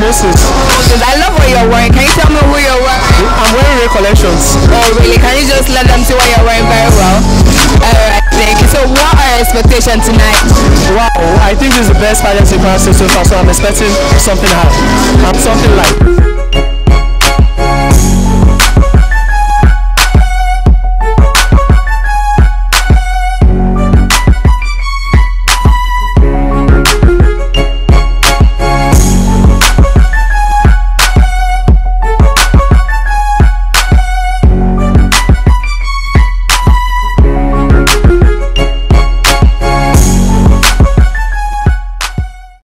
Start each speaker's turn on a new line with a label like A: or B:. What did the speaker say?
A: dresses.
B: I love what you're wearing. Can you tell me who you're wearing?
A: I'm wearing Ray collections.
B: Oh really? Can you just let them see what you're wearing very well? Alright, thank you. So what are your expectations tonight?
A: Wow, I think this is the best pageant sequence so far, so I'm expecting something hard. Something like